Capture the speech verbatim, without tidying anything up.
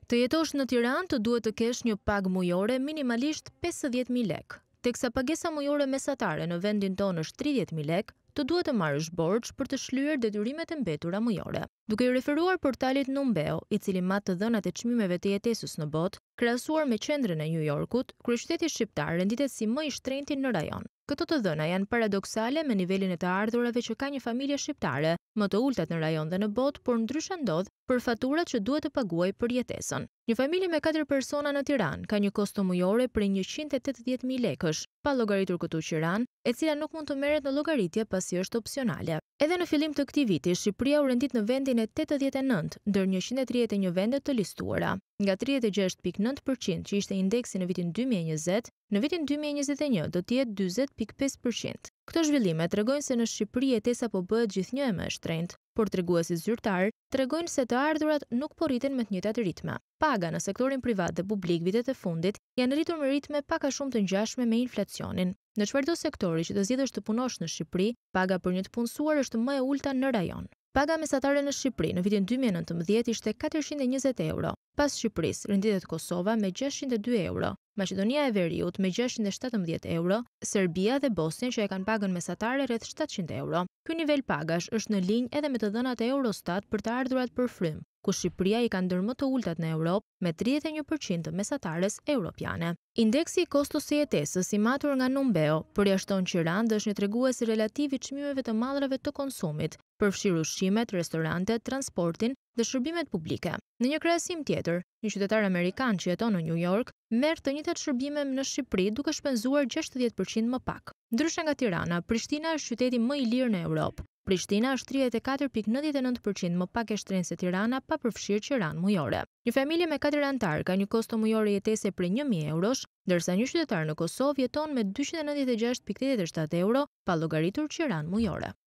Të jetosh në Tiranë të duhet të kesh një pagë mujore minimalisht pesëdhjetë mijë lekë. Teksa pagesa mujore mesatare në vendin tonë është tridhjetë mijë lekë, të duhet të marrësh borxh për të shlyer detyrimet e mbetura mujore. Duke i referuar portalit Numbeo, i cili mat të dhënat e çmimeve të jetesës në botë, krahasuar me qendrën e New Yorkut, kryeqyteti shqiptar renditet si më i shtrenjti në rajon. Këto të dhëna janë paradoksale me nivelin e të ardhurave që ka një familje shqiptare, më të ultat në rajon dhe në botë, por ndryshe ndodh për faturat që duhet të paguaj për jetesën. Një familje me katër persona në Tiranë ka një kosto mujore për njëqind e tetëdhjetë mijë lekësh, pa llogaritur këtu qiran, e cila nuk mund të merret në llogaritje pasi është opsionale. Edhe në fillim të këtij viti, Shqipëria u rendit në vendin e tetëdhjetë e nëntë ndër njëqind e tridhjetë e një vende të listuara. Nga tridhjetë e gjashtë pikë nëntë përqind që ishte indeksi në vitin dy mijë e njëzet, në vitin dy mijë e njëzet e një do të jetë dyzet pikë pesë përqind. Këto zhvillime tregojnë se në Shqipëri jetesa po bëhet gjithnjë e më e shtrenjtë, por treguesit zyrtar tregojnë se të ardhurat nuk po rriten me të njëjtat ritme. Paga në sektorin privat dhe publik vitet e fundit janë rritur me ritme pak a shumë të ngjashme me inflacionin. Në çfarëdo sektori që të zgjedhësh të punosh në Shqipëri, paga për një të punësuar është më e ulta në rajon. Paga mesatare në Shqipëri në vitin dy mijë e nëntëmbëdhjetë ishte katërqind e njëzet euro. Pas Shqipërisë renditet Kosova me gjashtëqind e dy euro, Maqedonia e Veriut me gjashtëqind e shtatëmbëdhjetë euro, Serbia dhe Bosnia që e kanë pagën mesatare rreth shtatëqind euro. Ky nivel pagash është në linjë edhe me të dhënat e Eurostat për të ardhurat për frym, ku Shqipëria i ka ndër më të ultat në Europë me tridhjetë e një përqind të mesatares europiane. Indeksi i kostos së jetesës i matur nga Numbeo përjashton qiran dhe është një tregues relativ i çmimeve të mallrave të konsumit, përfshir ushqimet, restorantet, transportin dhe shërbimet publike. Në një krahasim tjetër, një qytetar amerikan që jeton në New York merr të njëjtat shërbime në Shqipëri duke shpenzuar gjashtëdhjetë përqind më pak. Ndryshe nga Tirana, Prishtina është qyteti më i lirë në Europë. Prishtina është tridhjetë e katër pikë nëntëdhjetë e nëntë përqind më pak e shtrenjtë se Tirana pa përfshirë qiran mujore. Një familje me katër anëtar ka një kosto mujore jetese prej një mijë eurosh, ndërsa një qytetar në Kosovë jeton me dyqind e nëntëdhjetë e gjashtë pikë tetëdhjetë e shtatë euro pa llogaritur qiran mujore.